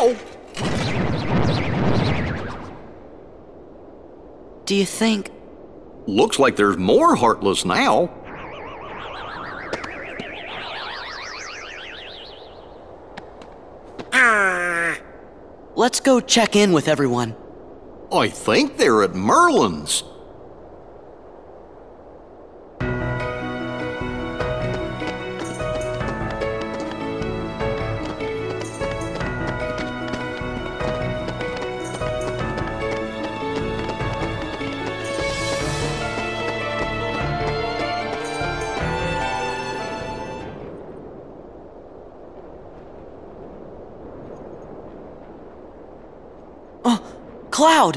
Ow! Do you think... Looks like there's more Heartless now. Let's go check in with everyone. I think they're at Merlin's. Cloud!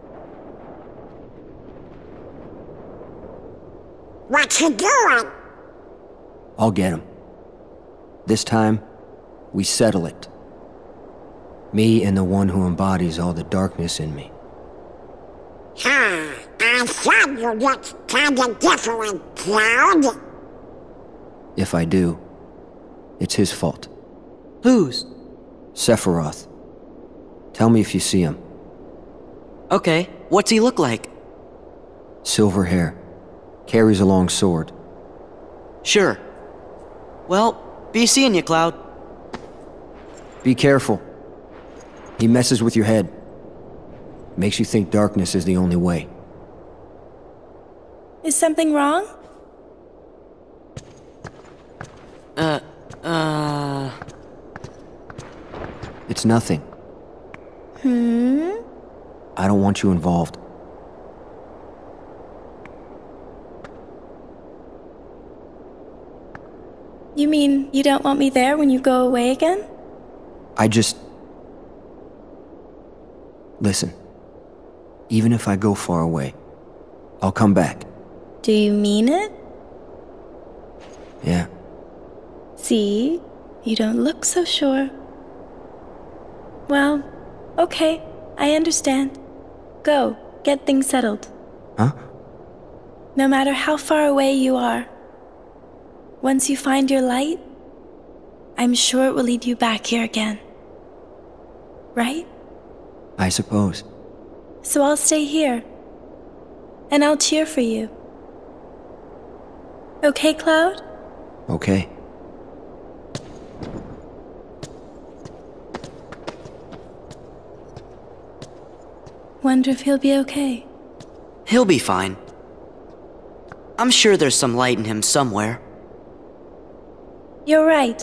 What you doing? I'll get him. This time, we settle it. Me and the one who embodies all the darkness in me. I said you looked kinda different, Cloud. If I do, it's his fault. Whose? Sephiroth. Tell me if you see him. Okay, what's he look like? Silver hair. Carries a long sword. Sure. Well, be seeing you, Cloud. Be careful. He messes with your head. Makes you think darkness is the only way. Is something wrong? It's nothing. I don't want you involved. You mean you don't want me there when you go away again? Listen. Even if I go far away, I'll come back. Do you mean it? Yeah. See? You don't look so sure. Well, okay, I understand. Go, get things settled. Huh? No matter how far away you are, once you find your light, I'm sure it will lead you back here again. Right? I suppose. So I'll stay here. And I'll cheer for you. Okay, Cloud? Okay. Wonder if he'll be okay. He'll be fine. I'm sure there's some light in him somewhere. You're right.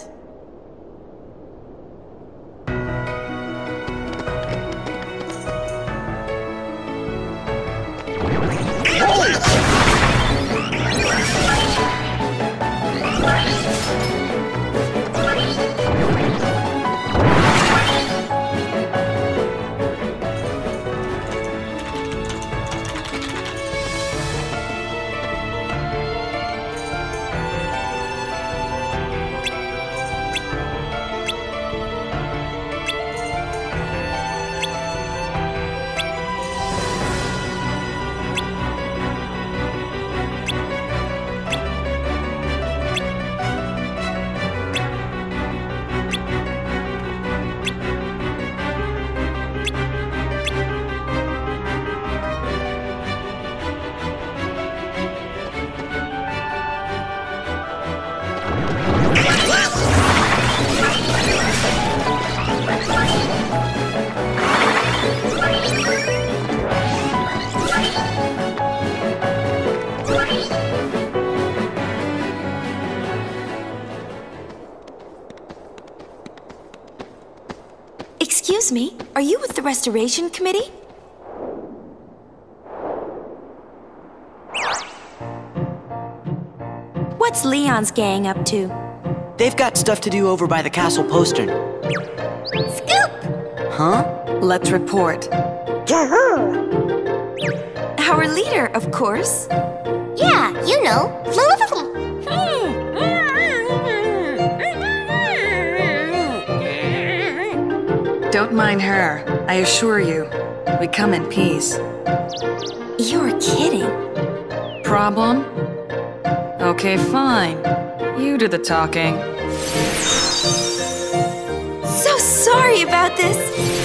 Excuse me, are you with the Restoration Committee? What's Leon's gang up to? They've got stuff to do over by the castle postern. Scoop! Huh? Let's report. To who? Our leader, of course. Yeah, you know. Don't mind her. I assure you, we come in peace. You're kidding. Problem? Okay, fine. You do the talking. So sorry about this.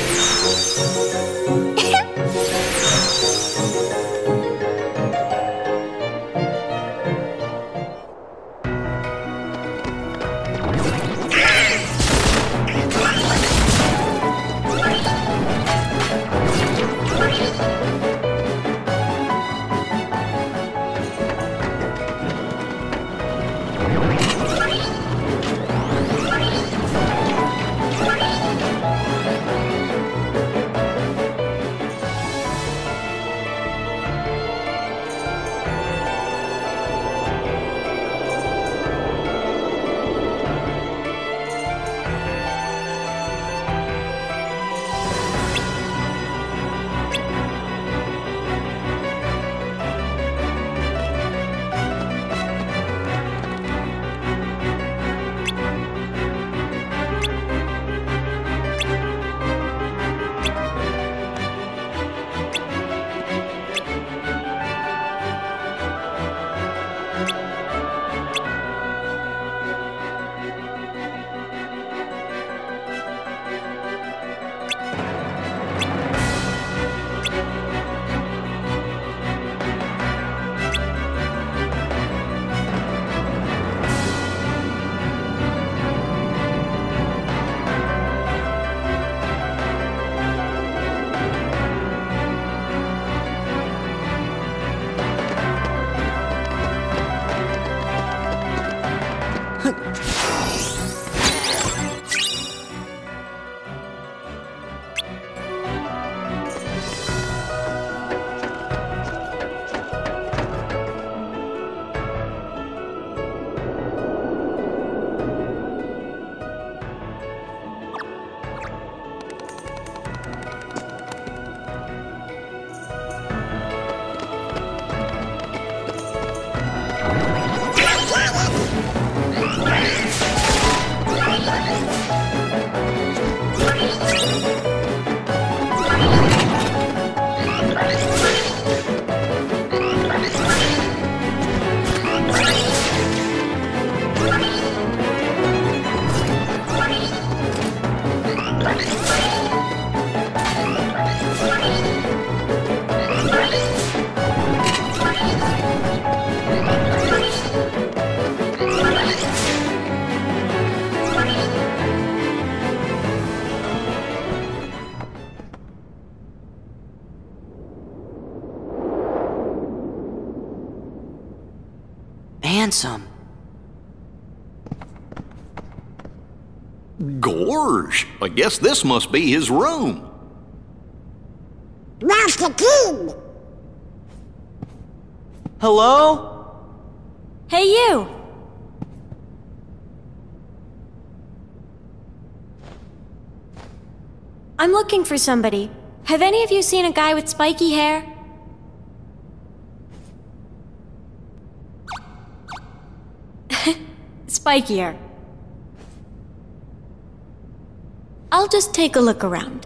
Handsome. Gorge, I guess this must be his room. Where's the kid? Hello? Hey, you! I'm looking for somebody. Have any of you seen a guy with spiky hair? Spikier. I'll just take a look around.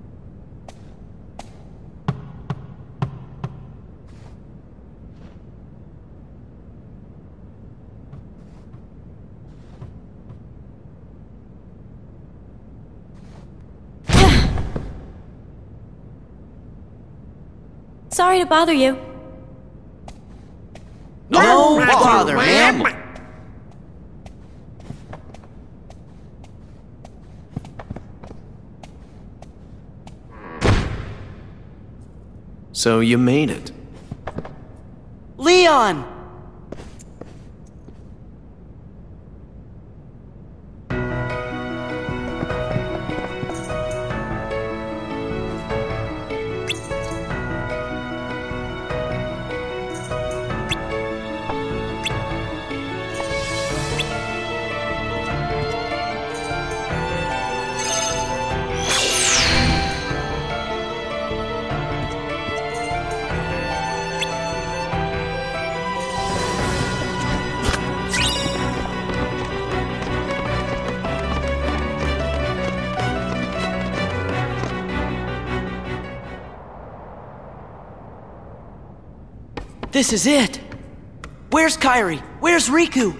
Sorry to bother you. No bother, ma'am. So you made it. Leon! This is it! Where's Kairi? Where's Riku?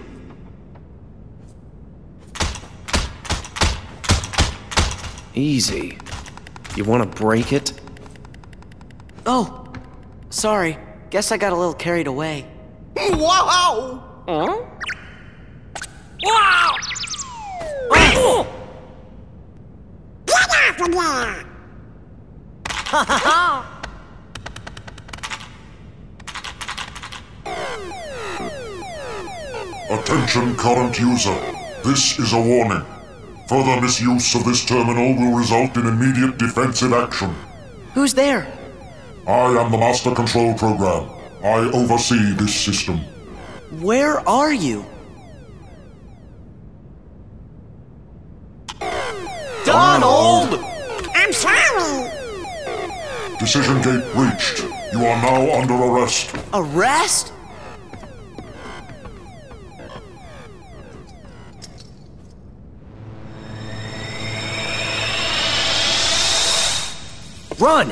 Easy. You want to break it? Oh, sorry. Guess I got a little carried away. Wow! Huh? Get off of there! Attention current user. This is a warning. Further misuse of this terminal will result in immediate defensive action. Who's there? I am the Master Control Program. I oversee this system. Where are you? Donald! I'm sorry! Decision gate breached. You are now under arrest. Arrest? Run!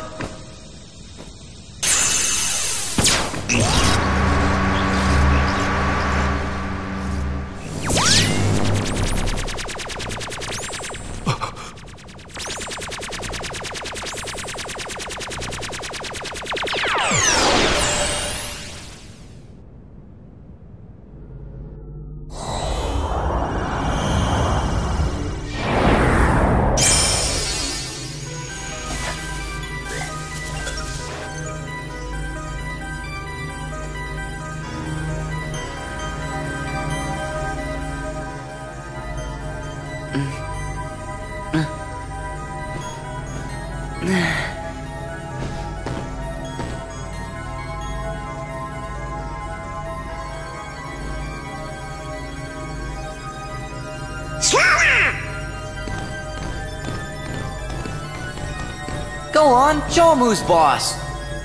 Go on, show him who's boss.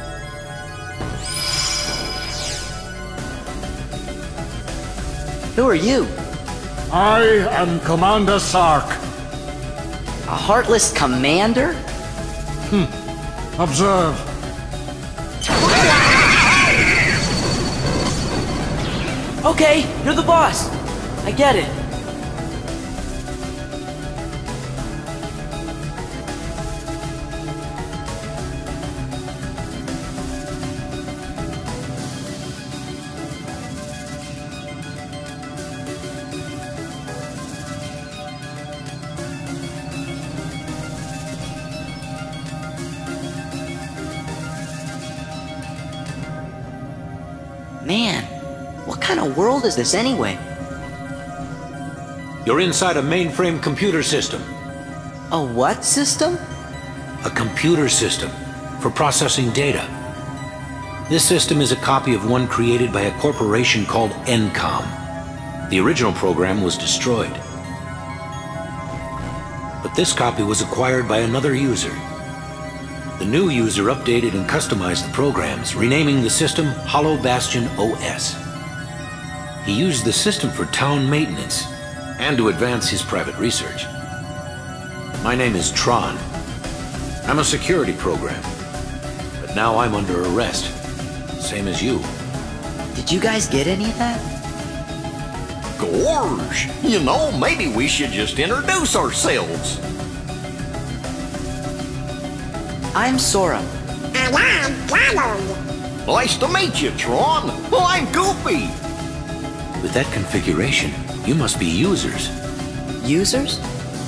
Who are you? I am Commander Sark. A heartless commander? Observe. Okay, you're the boss. I get it. Man, what kind of world is this anyway? You're inside a mainframe computer system. A what system? A computer system for processing data. This system is a copy of one created by a corporation called ENCOM. The original program was destroyed. But this copy was acquired by another user. The new user updated and customized the programs, renaming the system Hollow Bastion OS. He used the system for town maintenance and to advance his private research. My name is Tron. I'm a security program, but now I'm under arrest, same as you. Did you guys get any of that? Gorge! You know, maybe we should just introduce ourselves. I'm Sora. And I'm Donald. Nice to meet you, Tron. Well, I'm Goofy. With that configuration, you must be users. Users?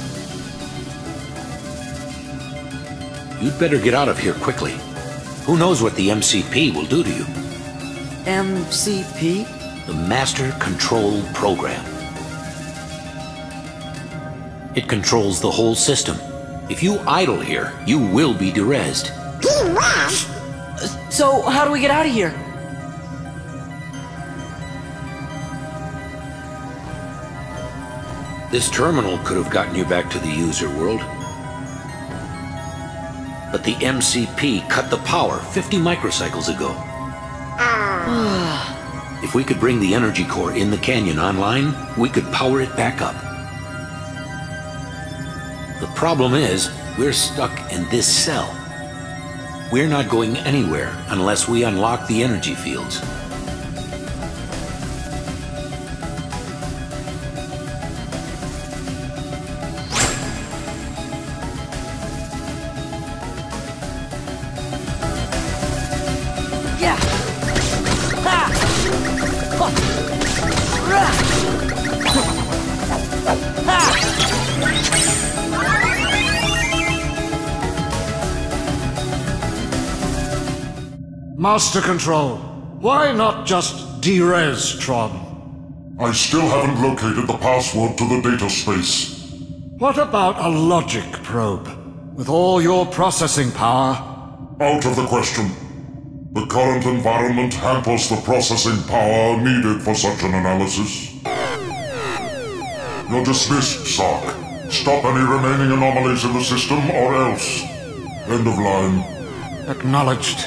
You'd better get out of here quickly. Who knows what the MCP will do to you? MCP? The Master Control Program. It controls the whole system. If you idle here, you will be derezzed. Derezed? So, how do we get out of here? This terminal could have gotten you back to the user world. But the MCP cut the power 50 microcycles ago. If we could bring the energy core in the canyon online, we could power it back up. The problem is, we're stuck in this cell. We're not going anywhere unless we unlock the energy fields. Master Control, why not just derez Tron? I still haven't located the password to the data space. What about a logic probe? With all your processing power? Out of the question. The current environment hampers the processing power needed for such an analysis. You're dismissed, Sark. Stop any remaining anomalies in the system, or else. End of line. Acknowledged.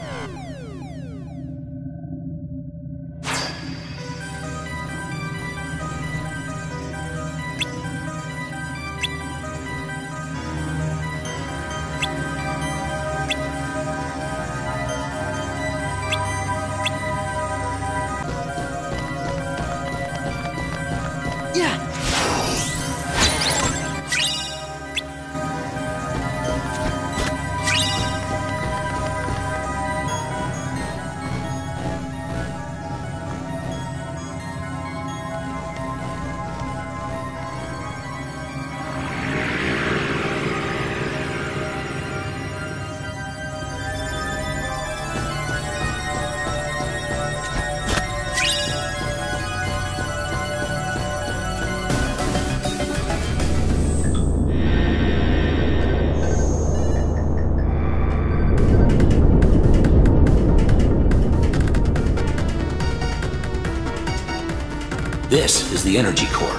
This is the energy core.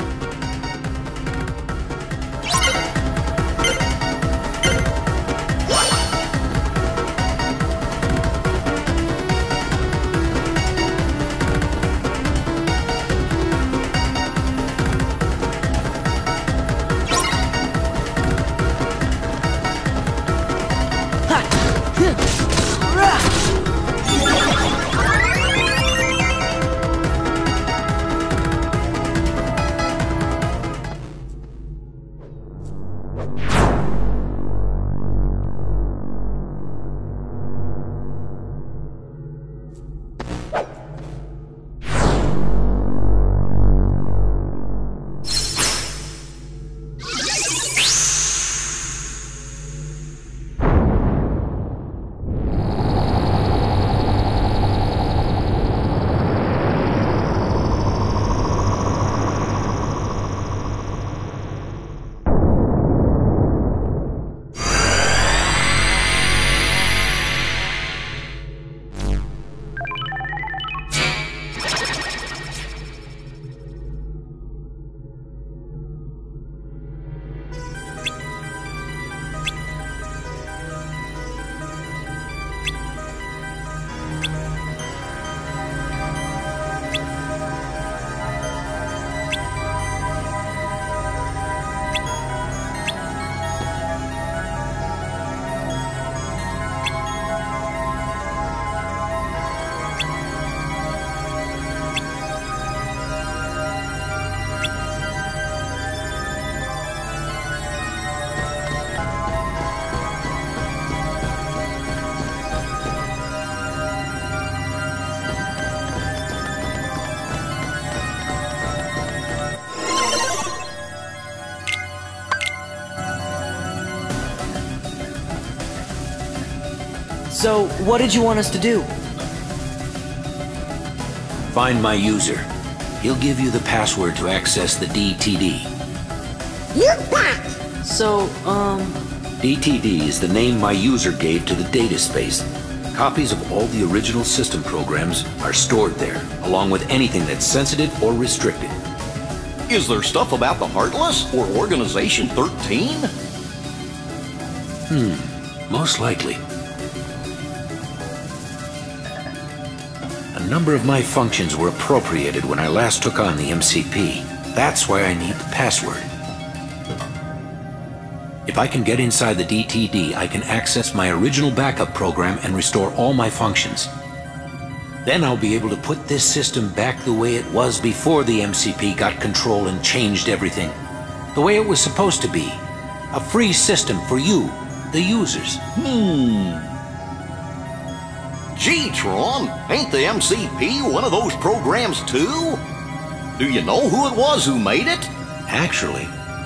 So, what did you want us to do? Find my user. He'll give you the password to access the DTD. You bet! So, DTD is the name my user gave to the data space. Copies of all the original system programs are stored there, along with anything that's sensitive or restricted. Is there stuff about the Heartless or Organization 13? Most likely. A number of my functions were appropriated when I last took on the MCP. That's why I need the password. If I can get inside the DTD, I can access my original backup program and restore all my functions. Then I'll be able to put this system back the way it was before the MCP got control and changed everything. The way it was supposed to be. A free system for you, the users. Gee, Tron, ain't the MCP one of those programs too? Do you know who it was who made it? Actually,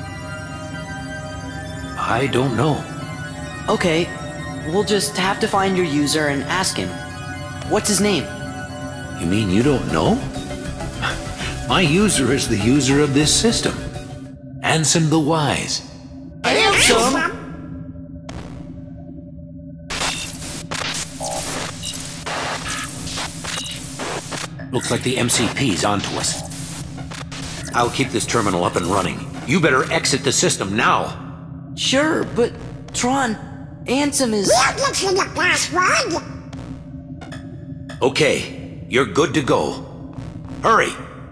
I don't know. Okay, we'll just have to find your user and ask him. What's his name? You mean you don't know? My user is the user of this system. Ansem the Wise. Ansem? Looks like the MCP's onto us. I'll keep this terminal up and running. You better exit the system now. Sure, but Tron, Ansem is... We'll get you the password. Okay, you're good to go. Hurry!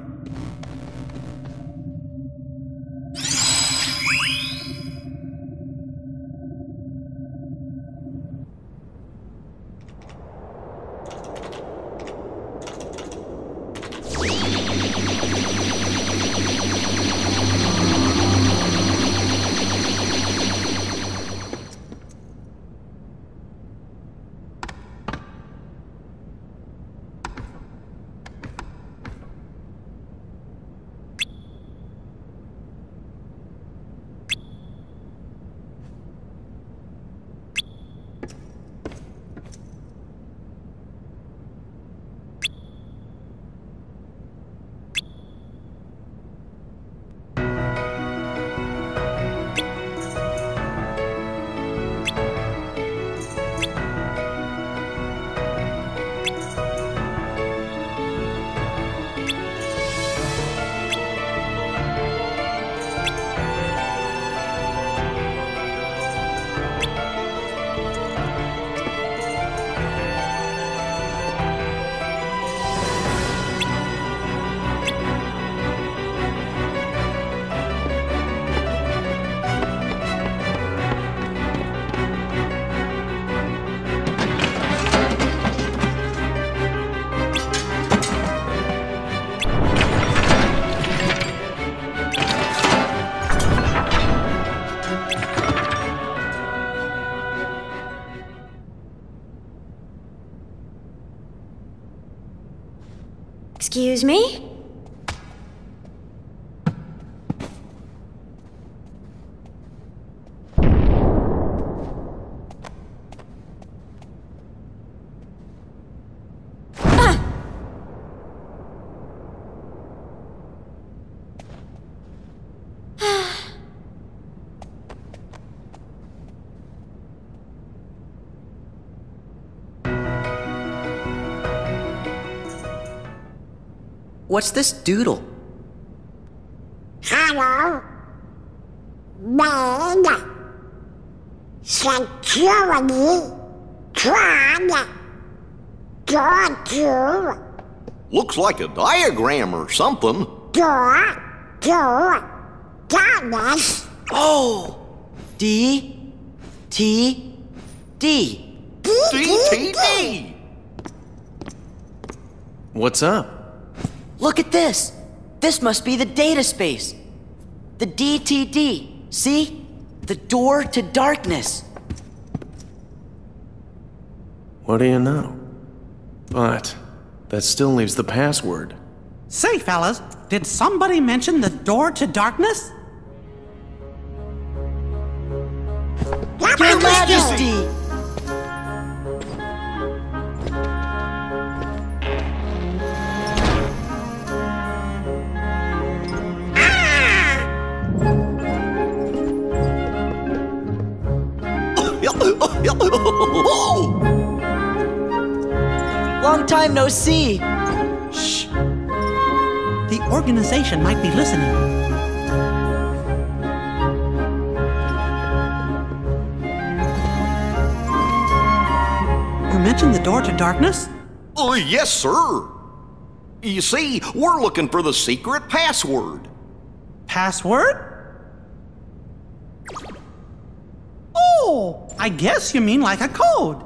Excuse me? What's this doodle? Hello. Main. Security. Tron. Door to. Looks like a diagram or something. Door to darkness. Oh! D. T. D. DTD! What's up? Look at this! This must be the data space. The DTD. See? The door to darkness. What do you know? But that still leaves the password. Say, fellas, did somebody mention the door to darkness? Your Majesty! Long time no see. Shh. The organization might be listening. You mentioned the door to darkness? Oh, yes, sir. You see, we're looking for the secret password. Password? Oh, I guess you mean like a code.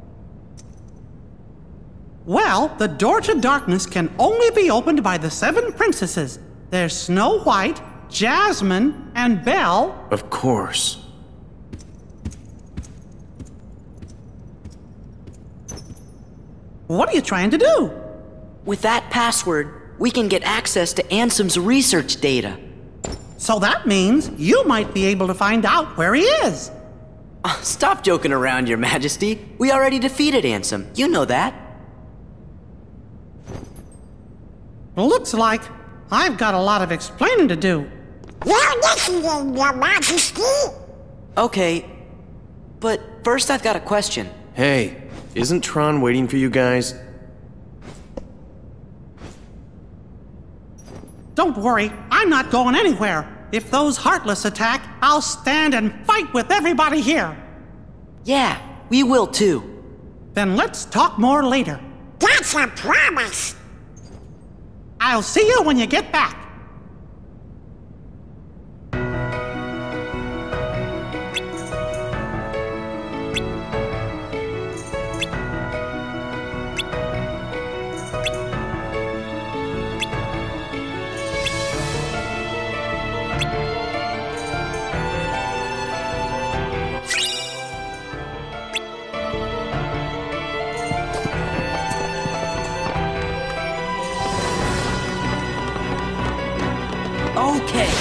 Well, the door to darkness can only be opened by the 7 princesses. There's Snow White, Jasmine, and Belle. Of course. What are you trying to do? With that password, we can get access to Ansem's research data. So that means you might be able to find out where he is. Stop joking around, Your Majesty. We already defeated Ansem. You know that. Looks like I've got a lot of explaining to do. You're listening, Your Majesty. Okay, but first I've got a question. Hey, isn't Tron waiting for you guys? Don't worry, I'm not going anywhere. If those Heartless attack, I'll stand and fight with everybody here. Yeah, we will too. Then let's talk more later. That's a promise. I'll see you when you get back. Okay.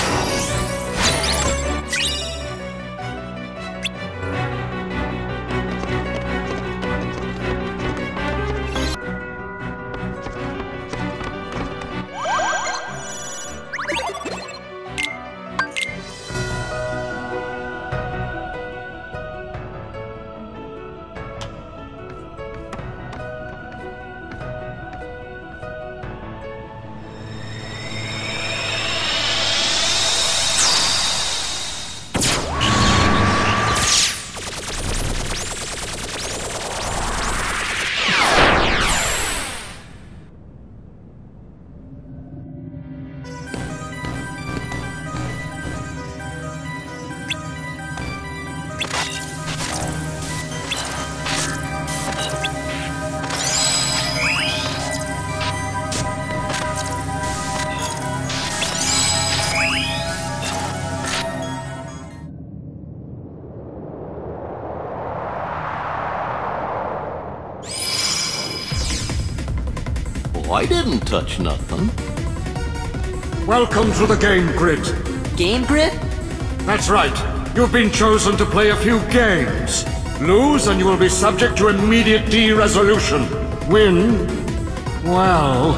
I didn't touch nothing. Welcome to the game grid. Game grid? That's right. You've been chosen to play a few games. Lose and you will be subject to immediate de-resolution. Win? Well,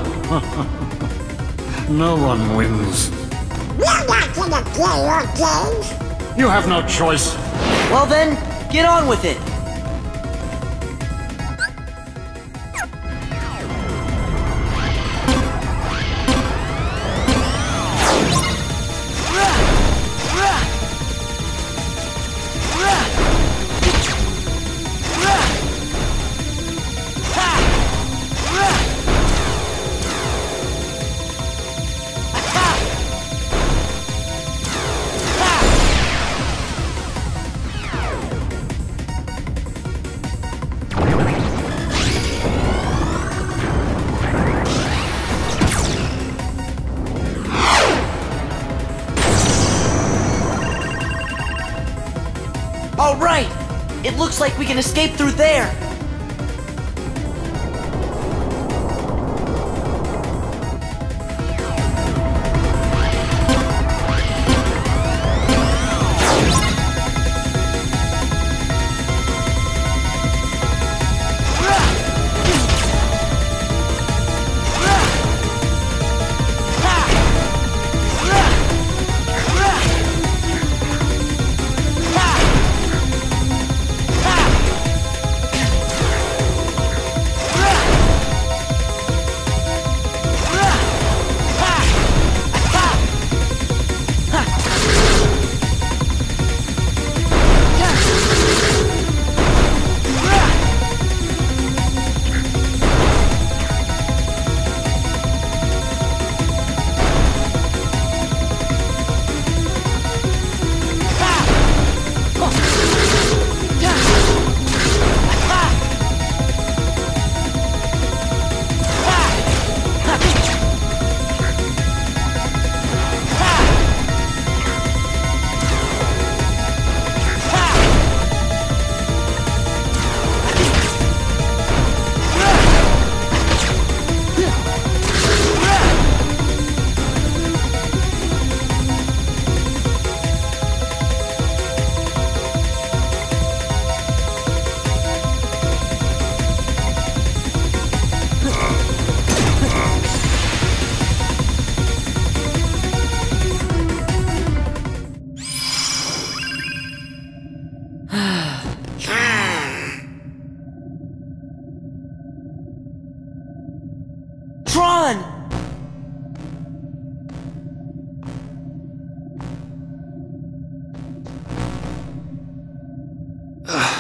no one wins. We're not gonna play your games. You have no choice. Well then, get on with it. All right! It looks like we can escape through there!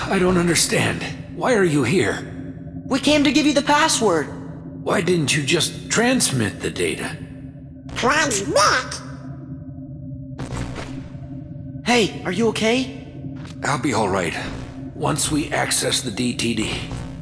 I don't understand. Why are you here? We came to give you the password. Why didn't you just transmit the data? Transmit? Hey, are you okay? I'll be all right once we access the DTD.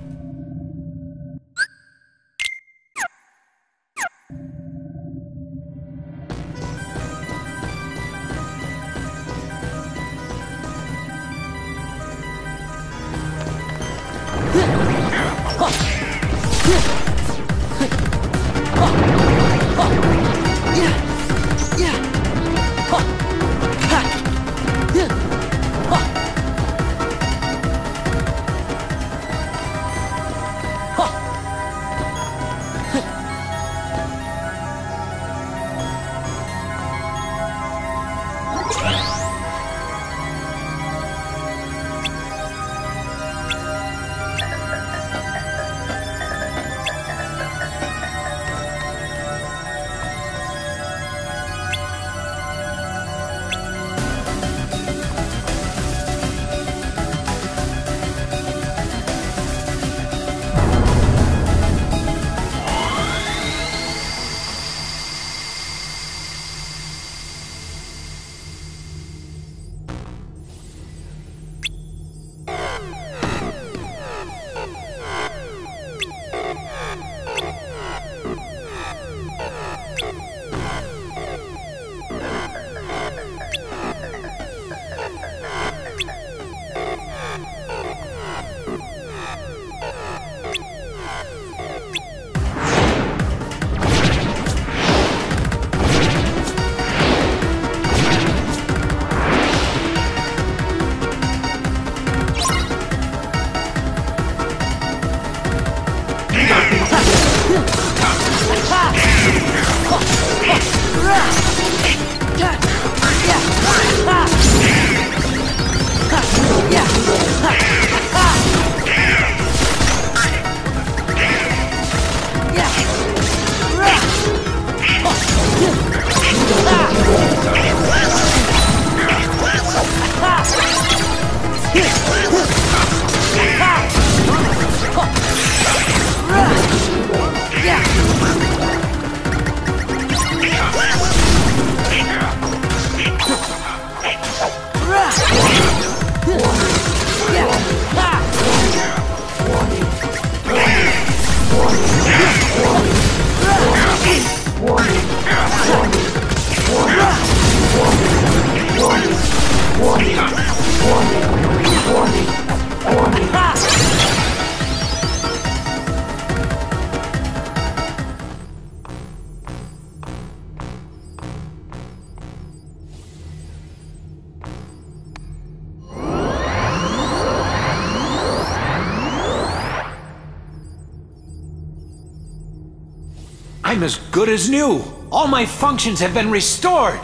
I'm as good as new. All my functions have been restored.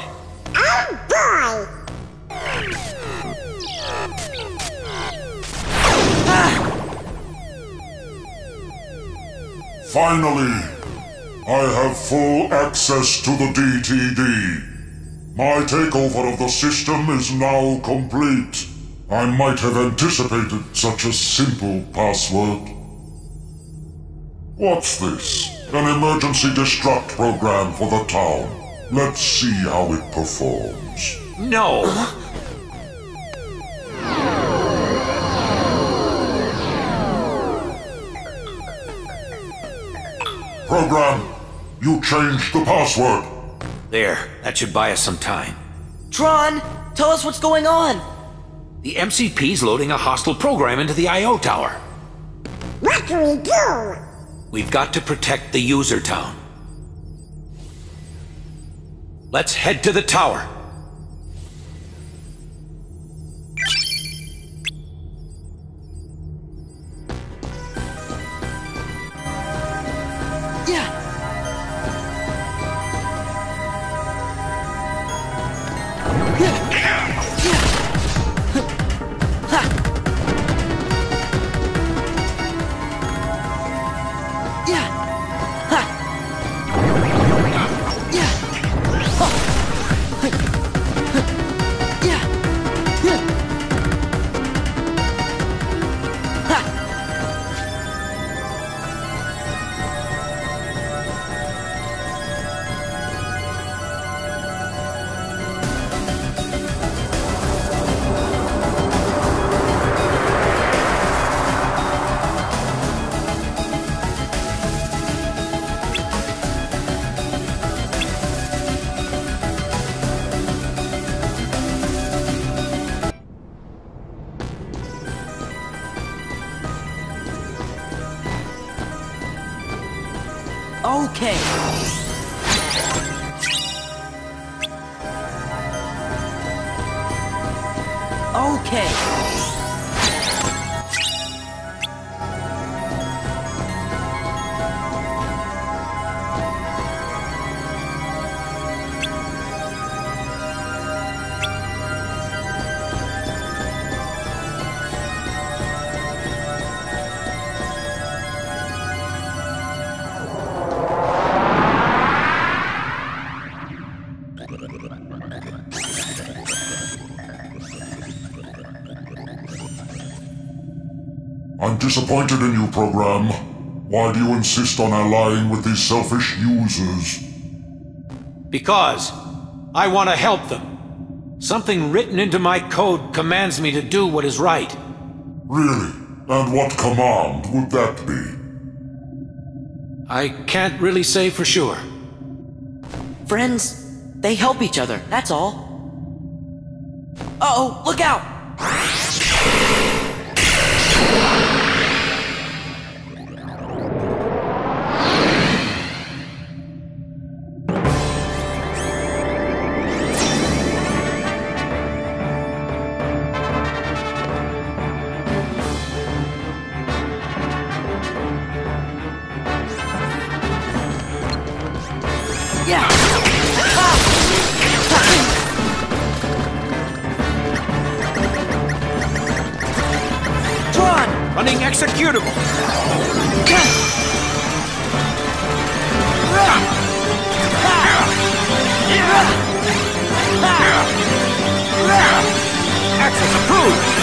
Oh boy! Finally, I have full access to the DTD. My takeover of the system is now complete. I might have anticipated such a simple password. What's this? An emergency destruct program for the town. Let's see how it performs. No! Program, you changed the password. There, that should buy us some time. Tron, tell us what's going on. The MCP's loading a hostile program into the I.O. tower. What do we do? We've got to protect the user town. Let's head to the tower. Okay. Okay. I'm disappointed in you, program. Why do you insist on allying with these selfish users? Because I want to help them. Something written into my code commands me to do what is right. Really? And what command would that be? I can't really say for sure. Friends, they help each other, that's all. Uh-oh, look out! Yeah! Tron! Running executable! Access approved!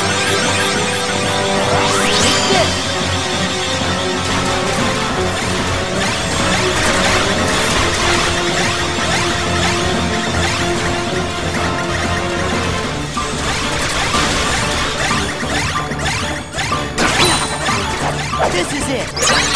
This is it!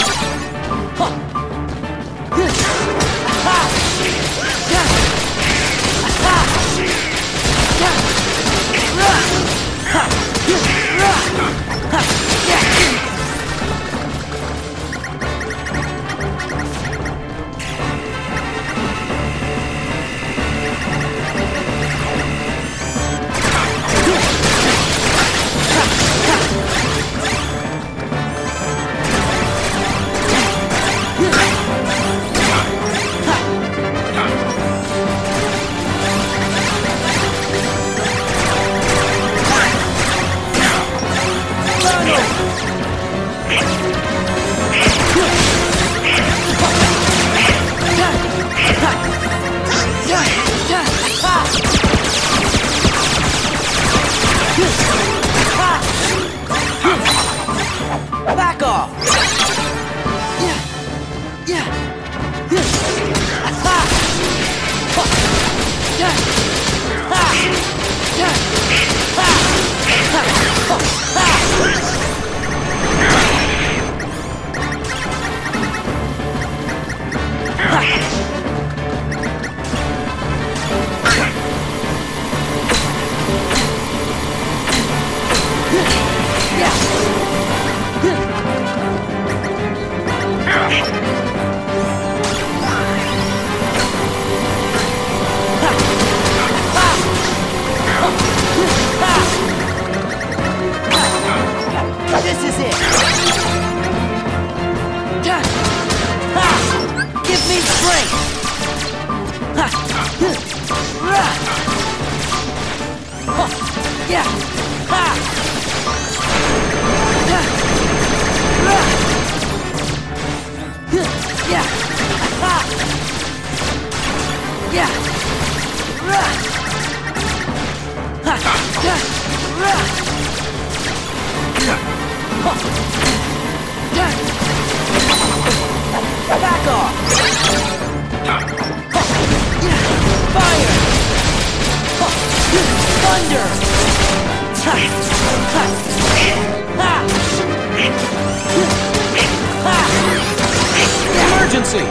Back off! This is it! Give me strength! Back off! Fire! Thunder! Emergency!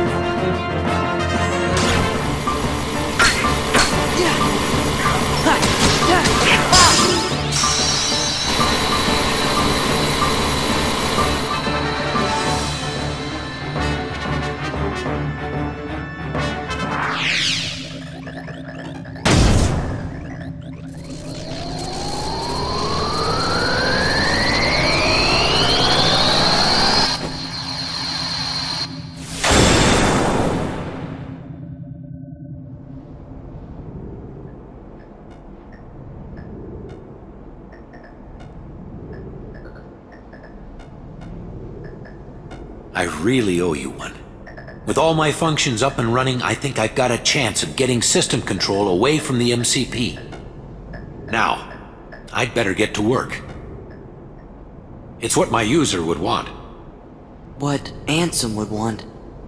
Ha! I really owe you one. With all my functions up and running, I think I've got a chance of getting system control away from the MCP. Now, I'd better get to work. It's what my user would want. What Ansem would want.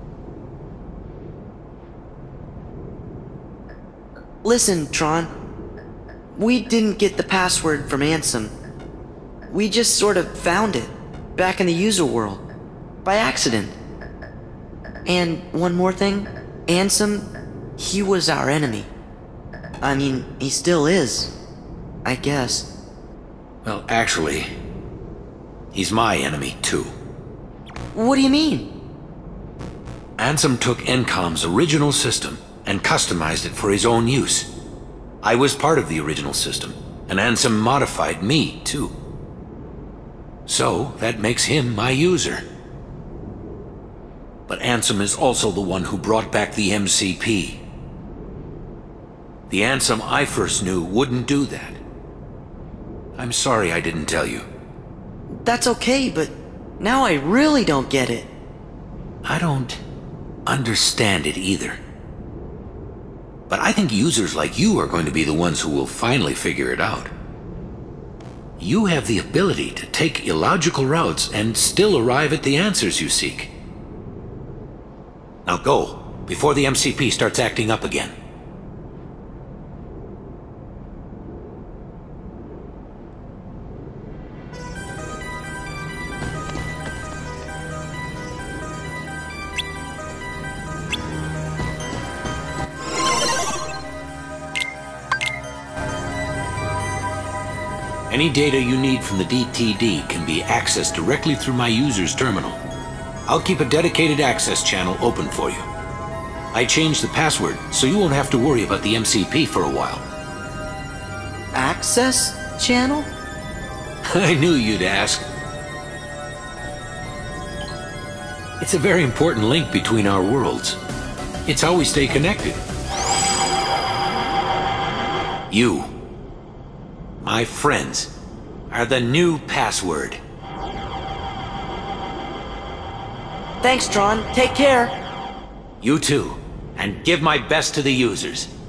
Listen, Tron. We didn't get the password from Ansem. We just sort of found it, back in the user world, by accident. And one more thing, Ansem, he was our enemy. I mean, he still is, I guess. Well, actually, he's my enemy, too. What do you mean? Ansem took Encom's original system and customized it for his own use. I was part of the original system, and Ansem modified me, too. So, that makes him my user. But Ansem is also the one who brought back the MCP. The Ansem I first knew wouldn't do that. I'm sorry I didn't tell you. That's okay, but now I really don't get it. I don't understand it either. But I think users like you are going to be the ones who will finally figure it out. You have the ability to take illogical routes and still arrive at the answers you seek. Now go, before the MCP starts acting up again. Any data you need from the DTD can be accessed directly through my user's terminal. I'll keep a dedicated access channel open for you. I changed the password, so you won't have to worry about the MCP for a while. Access channel? I knew you'd ask. It's a very important link between our worlds. It's how we stay connected. You, my friends, are the new password. Thanks, Tron. Take care. You too. And give my best to the users.